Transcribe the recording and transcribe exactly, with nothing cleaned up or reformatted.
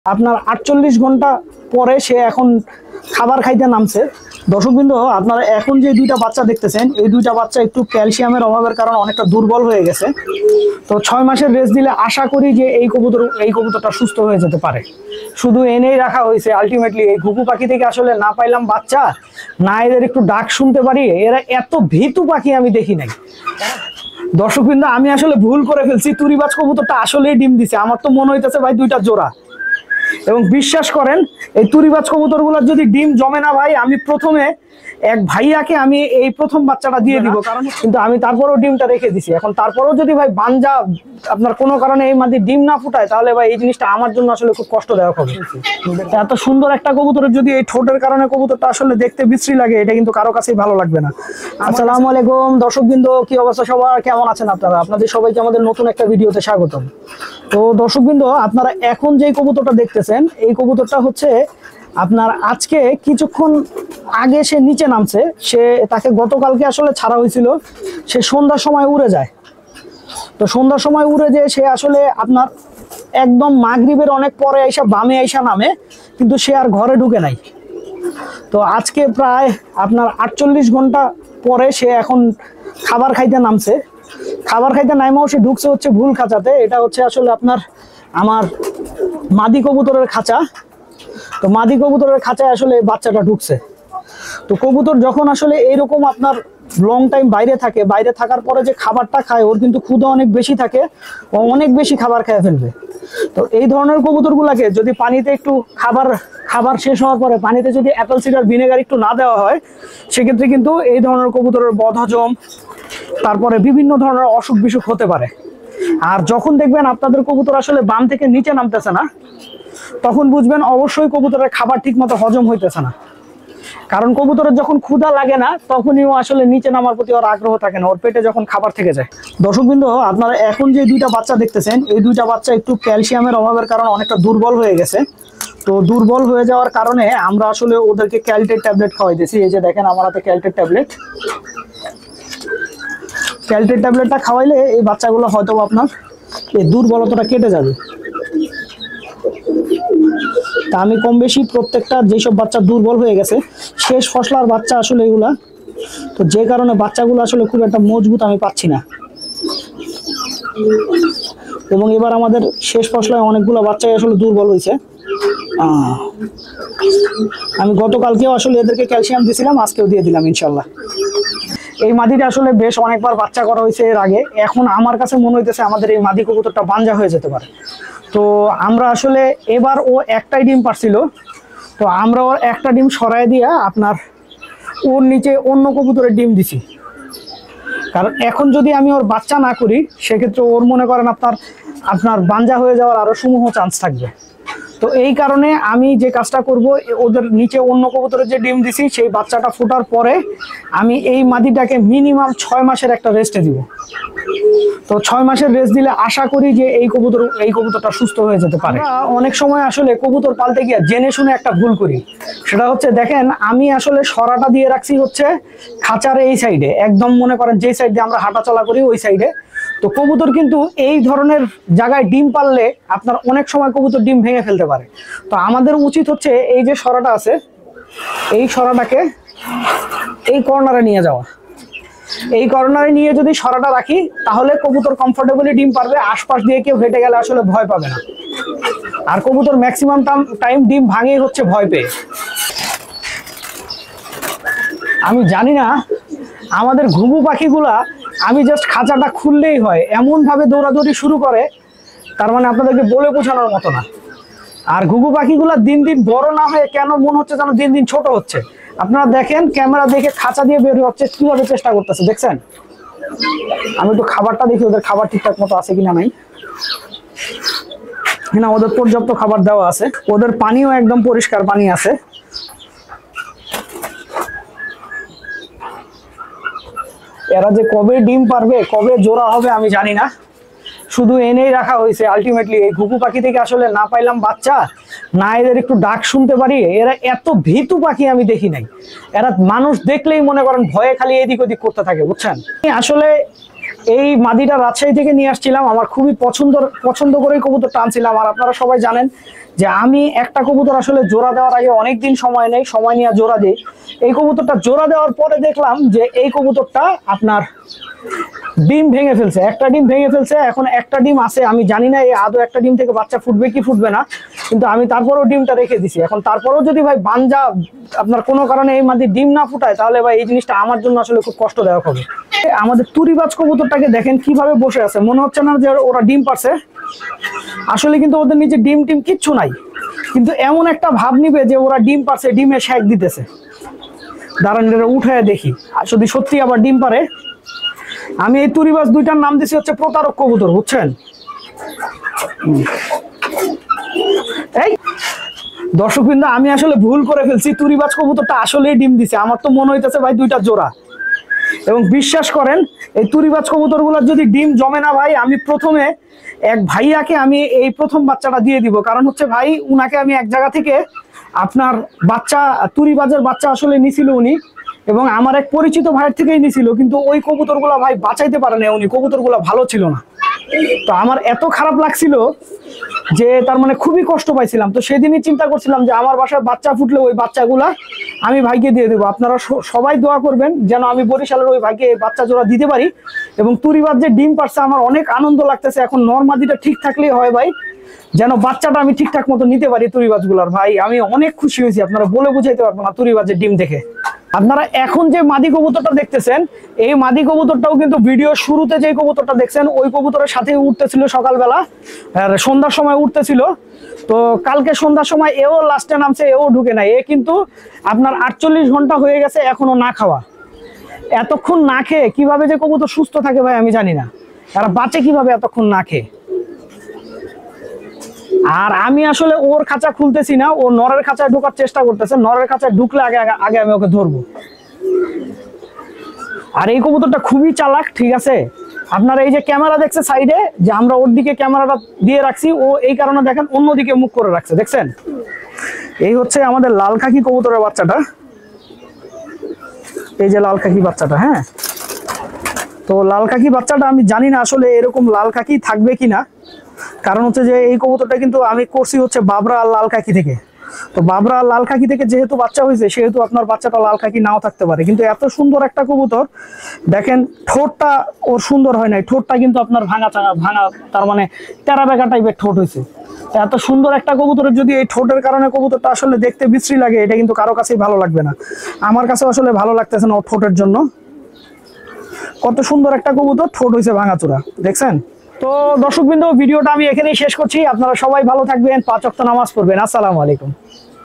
আপনার আটচল্লিশ ঘন্টা পরে সে এখন খাবার খাইতে নামছে। দর্শকবৃন্দ, আপনারা এখন যে দুইটা বাচ্চা দেখতেছেন, এই দুইটা বাচ্চা একটু ক্যালসিয়ামের অভাবের কারণে অনেকটা দুর্বল হয়ে গেছে। তো ছয় মাসের রেস্ট দিলে আশা করি যে এই কবুতর এই কবুতরটা সুস্থ হয়ে যেতে পারে। শুধু এনেই রাখা হয়েছে। আলটিমেটলি এই ঘুঘু পাখি থেকে আসলে না পাইলাম বাচ্চা, না এদের একটু ডাক শুনতে পারি, এরা এত ভীতু পাখি আমি দেখি নাই। দর্শকবৃন্দ, আমি আসলে ভুল করে ফেলছি। তুরিবাজ কবুতরটা আসলেই ডিম দিছে। আমার তো মনে হইতেছে ভাই দুইটা জোড়া। এবং বিশ্বাস করেন, এই তুরিবাজ কবুতরগুলোর যদি ডিম জমে না ভাই, আমি প্রথমে এক ভাইয়াকে আমি এই প্রথম বাচ্চাটা দিয়ে দিব, কারণ কিন্তু আমি তারপরেও ডিমটা রেখে দিছি। এখন তারপরেও যদি ভাই বানজা আপনার কোনো কারণে এই মাঝে ডিম না ফুটায়, তাহলে ভাই এই জিনিসটা আমার জন্য আসলে খুব কষ্টদায়ক হবে। এত সুন্দর একটা কবুতরের যদি এই ঠোঁটের কারণে কবুতরটা আসলে দেখতে বিশ্রী লাগে, এটা কিন্তু কারো কাছেই ভালো লাগবে না। আসসালামু আলাইকুম দর্শকবৃন্দ, কি অবস্থা সবার, কেমন আছেন আপনারা? আপনাদের সবাইকে আমাদের নতুন একটা ভিডিওতে স্বাগতম। তো দর্শকবৃন্দ, আপনারা এখন যে কবুতরটা দেখতেছেন, এই কবুতরটা হচ্ছে আপনার আজকে কিছুক্ষণ আগে সে নিচে নামছে। সে তাকে গতকালকে আসলে ছাড়া হয়েছিল। সে সন্ধ্যার সময় উড়ে যায়। তো সন্ধ্যার সময় উড়ে যেয়ে সে আসলে আপনার একদম মাগরিবের অনেক পরে আইসা বামে আইসা নামে, কিন্তু সে আর ঘরে ঢুকে নাই। তো আজকে প্রায় আপনার আটচল্লিশ ঘন্টা পরে সে এখন খাবার খাইতে নামছে। খাবার খাইতে নাইমাও সে ঢুকছে হচ্ছে ভুল খাঁচাতে। এটা হচ্ছে আসলে আপনার আমার মাদি কবুতরের খাঁচা। তো মাদি কবুতরের খাঁচায় আসলে বাচ্চাটা ঢুকছে। তো কবুতর যখন আসলে এইরকম আপনার লং টাইম বাইরে থাকে, বাইরে থাকার পরে যে খাবারটা খায়, ওর কিন্তু ক্ষুধা অনেক বেশি থাকে, ও অনেক বেশি খাবার খেয়ে ফেলবে। তো এই ধরনের কবুতরগুলোকে যদি পানিতে একটু খাবার খাবার শেষ হওয়ার পরে পানিতে যদি অ্যাপেল সিডার ভিনেগার একটু না দেওয়া হয়, সেক্ষেত্রে কিন্তু এই ধরনের কবুতরের বদহজম, তারপরে বিভিন্ন ধরনের অসুখ বিসুখ হতে পারে। আর যখন দেখবেন আপনাদের কবুতর আসলে বাম থেকে নিচে নামতেছে না, তখন বুঝবেন অবশ্যই কবুতরের খাবার ঠিক মতো হজম হইতেছে না। কারণ কবুতরের যখন ক্ষুধা লাগে না, তখনই ও আসলে নিচে নামার প্রতি ওর আগ্রহ থাকে না, ওর পেটে যখন খাবার থেকে যায়। দর্শকবৃন্দ, আপনারা এখন যে দুইটা বাচ্চা দেখতেছেন, এই দুইটা বাচ্চা একটু ক্যালসিয়ামের অভাবের কারণে অনেকটা দুর্বল হয়ে গেছে। তো দুর্বল হয়ে যাওয়ার কারণে আমরা আসলে ওদেরকে ক্যালটেট ট্যাবলেট খাওয়াইতেছি। এই যে দেখেন আমার হাতে ক্যালটেট ট্যাবলেট। ক্যালটেট ট্যাবলেটটা খাওয়াইলে এই বাচ্চাগুলো হয়তো আপনার এই দুর্বলতাটা কেটে যাবে। তা আমি কম বেশি প্রত্যেকটা যেসব বাচ্চা দুর্বল হয়ে গেছে, শেষ ফসলার বাচ্চা আসলে এগুলা, তো যে কারণে বাচ্চাগুলো আসলে খুব একটা মজবুত আমি পাচ্ছি না। এবং এবার আমাদের শেষ ফসলায় অনেকগুলো বাচ্চাই আসলে দুর্বল হয়েছে। আমি গতকালকেও আসলে এদেরকে ক্যালসিয়াম দিয়েছিলাম, আজকেও দিয়ে দিলাম ইনশাল্লাহ। এই মাদিটা আসলে বেশ অনেকবার বাচ্চা করা হয়েছে এর আগে। এখন আমার কাছে মনে হইতেছে আমাদের এই মাদি কবুতরটা বানজা হয়ে যেতে পারে। তো আমরা আসলে এবার ও একটাই ডিম পারছিল, তো আমরা ওর একটা ডিম সরাই দিয়া আপনার ওর নিচে অন্য কবুতরের ডিম দিছি। কারণ এখন যদি আমি ওর বাচ্চা না করি, সেক্ষেত্রে ওর মনে করেন আপনার আপনার বানজা হয়ে যাওয়ার আরো সমূহ চান্স থাকবে। তো এই কারণে আমি যে কাজটা করব, ওদের নিচে অন্য কবুতরের যে ডিম দিছি, সেই বাচ্চাটা ফোটার পরে আমি এই মাদিটাকে মিনিমাম ছয় মাসের একটা রেস্টে দিব। তো ছয় মাসের রেস্ট দিলে আশা করি যে এই কবুতর এই কবুতরটা সুস্থ হয়ে যেতে পারে। অনেক সময় আসলে কবুতর পালতে গিয়ে জেনে শুনে একটা ভুল করি। সেটা হচ্ছে, দেখেন আমি আসলে সরাটা দিয়ে রাখছি হচ্ছে খাঁচার এই সাইডে, একদম মনে করেন যে সাইড দিয়ে আমরা হাঁটাচলা করি ওই সাইডে। তো কবুতর কিন্তু এই ধরনের জায়গায় ডিম পারলে আপনার অনেক সময় কবুতর ডিম ভেঙে ফেলতে পারে। তো আমাদের উচিত হচ্ছে এই যে সরাটা আছে, এই সরাটাকে এই কর্নারে নিয়ে যাওয়া। এই কর্নারে নিয়ে যদি সরাটা রাখি, তাহলে কবুতর কমফোর্টেবলি ডিম পারবে। আশপাশ দিয়ে কেউ হেঁটে গেলে আসলে ভয় পাবে না। আর কবুতর ম্যাক্সিমাম টাইম ডিম ভাঙে হচ্ছে ভয় পেয়ে। আমি জানি না আমাদের ঘুঘু পাখিগুলা, আমি জাস্ট খাঁচাটা খুললেই হয় এমন ভাবে দৌড়াদৌড়ি শুরু করে, তার মানে আপনাদেরকে বলে বোঝানোর মতো না। আর ঘুঘু পাখিগুলা দিন দিন বড় না হয়ে কেন মনে হচ্ছে যেন দিন দিন ছোট হচ্ছে। আপনারা দেখেন, ক্যামেরা দেখে খাঁচা দিয়ে বের হচ্ছে কিভাবে চেষ্টা করতেছে, দেখছেন? আমি একটু খাবারটা দেখি ওদের খাবার ঠিকঠাক মতো আছে কিনা। নাই না, ওদের পর্যাপ্ত খাবার দেওয়া আছে। ওদের পানিও একদম পরিষ্কার পানি আছে। এরা যে কবে ডিম পারবে, কবে জোড়া হবে আমি জানি না। শুধু এনেই রাখা হয়েছে। আলটিমেটলি এই ঘুঘু পাখি থেকে আসলে না পাইলাম বাচ্চা, না এদের একটু ডাক শুনতে পারি, এরা এত ভীতু পাখি আমি দেখি নাই। এরা মানুষ দেখলেই মনে করেন ভয়ে খালি এদিক ওদিক করতে থাকে, বুঝছেন? আসলে এই মাদিটা রাজশাহী থেকে নিয়ে আসছিলাম, আমার খুবই পছন্দ পছন্দ করেই কবুতরটা আনছিলাম। আর আপনারা সবাই জানেন যে আমি একটা কবুতর আসলে জোড়া দেওয়ার আগে অনেকদিন সময় নেই, সময় নিয়ে জোড়া দিই। এই কবুতরটা জোড়া দেওয়ার পরে দেখলাম যে এই কবুতরটা আপনার ডিম ভেঙে ফেলছে, একটা ডিম ভেঙে ফেলছে। এখন একটা ডিম আছে, আমি জানি না এই আদৌ একটা ডিম থেকে বাচ্চা ফুটবে কি ফুটবে না, কিন্তু আমি তারপরেও ডিমটা রেখে দিছি। এখন তারপরেও যদি ভাই বানজা আপনার কোনো কারণে এই মাদি ডিম না ফুটায়, তাহলে ভাই এই জিনিসটা আমার জন্য আসলে খুব কষ্টদায়ক হবে। আমাদের তুরিবাজ কবুতরটাকে দেখেন কিভাবে বসে আছে, মনে হচ্ছে না যে ওরা ডিম পারছে, আসলে কিন্তু ওদের নিচে ডিম টিম কিচ্ছু নাই, কিন্তু এমন একটা ভাব নিবে যে ওরা ডিম পারছে, ডিমে শেক দিতেছে। দাঁড়ান এটা উঠে দেখি আর যদি সত্যি আবার ডিম পারে। আমি এই তুরিবাজ দুইটার নাম দিছি হচ্ছে প্রতারক কবুতর, বুঝছেন? এই দর্শকবৃন্দ, আমি আসলে ভুল করে ফেলছি, তুরিবাজ কবুতরটা আসলেই ডিম দিছে। আমার তো মনে হইতেছে ভাই দুইটা জোড়া। এবং বিশ্বাস করেন এই তুরিবাজ কবুতরগুলোর যদি ডিম জমে না ভাই, আমি প্রথমে এক ভাইয়াকে আমি এই প্রথম বাচ্চাটা দিয়ে দিব। কারণ হচ্ছে ভাই উনাকে আমি এক জায়গা থেকে আপনার বাচ্চা তুরিবাজের বাচ্চা আসলে নিছিল উনি, এবং আমার এক পরিচিত ভাইয়ের থেকেই নিছিল, কিন্তু ওই কবুতরগুলো ভাই বাঁচাইতে পারে না উনি, কবুতরগুলো ভালো ছিল না। তো আমার এত খারাপ লাগছিল যে তার মানে খুবই কষ্ট পাইছিলাম। তো সেদিনই চিন্তা করছিলাম যে আমার বাসায় বাচ্চা ফুটলে ওই বাচ্চাগুলা আমি ভাইকে দিয়ে দেবো। আপনারা সবাই দোয়া করবেন যেন আমি বরিশালের ওই ভাইকে বাচ্চা জোড়া দিতে পারি। এবং তুরিবাজ যে ডিম পারছে আমার অনেক আনন্দ লাগতেছে। এখন নরমাদিটা ঠিক থাকলেই হয় ভাই, যেন বাচ্চাটা আমি ঠিকঠাক মতো নিতে পারি তুরিবাজ গুলার। ভাই আমি অনেক খুশি হয়েছি, আপনারা বলে বুঝাইতে পারবো না তুরিবাজের ডিম দেখে। আপনারা এখন যে মাদি কবুতরটা দেখতেছেন, এই মাদি কবুতরটাও কিন্তু ভিডিও শুরুতে যে কবুতরটা দেখছেন ওই কবুতরের সাথে উঠতেছিল সকালবেলা, আর সন্ধ্যার সময় উঠতেছিল। তো কালকে সন্ধ্যার সময় এও লাস্টে নামছে, এও ঢুকে নাই। এ কিন্তু আপনার আটচল্লিশ ঘন্টা হয়ে গেছে এখনো না খাওয়া। এতক্ষণ না খেয়ে কিভাবে যে কবুতর সুস্থ থাকে ভাই আমি জানি না, এরা বাঁচে কিভাবে এতক্ষণ না খেয়ে। আর আমি আসলে ওর খাঁচা খুলতেছি না, ও নরের খাঁচায় ঢোকার চেষ্টা করতেছে। নরের খাঁচায় ঢুকলে আগে আগে আমি ওকে ধরবো। আর এই কবুতরটা খুবই চালাক, ঠিক আছে? আপনারা এই যে ক্যামেরা দেখছে সাইডে, যে আমরা ওর দিকে ক্যামেরাটা দিয়ে রাখছি, ও এই কারণে দেখেন অন্যদিকে মুখ করে রাখছে, দেখছেন? এই হচ্ছে আমাদের লাল খাকি কবুতরের বাচ্চাটা, এই যে লাল খাকি বাচ্চাটা। হ্যাঁ, তো লাল খাকি বাচ্চাটা আমি জানি না আসলে এরকম লাল খাকি থাকবে কিনা, কারণ হচ্ছে যে এই কবুতরটা কিন্তু আমি করছি হচ্ছে বাবরা আর লাল খাকি থেকে। তো বাবরা আর লাল খাকি থেকে যেহেতু বাচ্চা হয়েছে, সেহেতু আপনার বাচ্চাটা লাল খাকি নাও থাকতে পারে। কিন্তু এত সুন্দর একটা কবুতর দেখেন, ঠোঁটটা ওর সুন্দর হয় নাই, ঠোঁটটা কিন্তু আপনার ভাঙা ভাঙা, তার মানে টেরা বেকা টাইপের ঠোঁট হয়েছে। এত সুন্দর একটা কবুতরের যদি এই ঠোঁটের কারণে কবুতরটা আসলে দেখতে বিশ্রী লাগে, এটা কিন্তু কারো কাছেই ভালো লাগবে না। আমার কাছে আসলে ভালো লাগতেছে না ওর ঠোঁটের জন্য। কত সুন্দর একটা কবুতর, ঠোঁট হয়েছে ভাঙাচোরা, দেখছেন? তো দর্শকবৃন্দ, ভিডিওটা আমি এখানেই শেষ করছি। আপনারা সবাই ভালো থাকবেন, পাঁচ ওয়াক্ত নামাজ পড়বেন। আসসালামু আলাইকুম।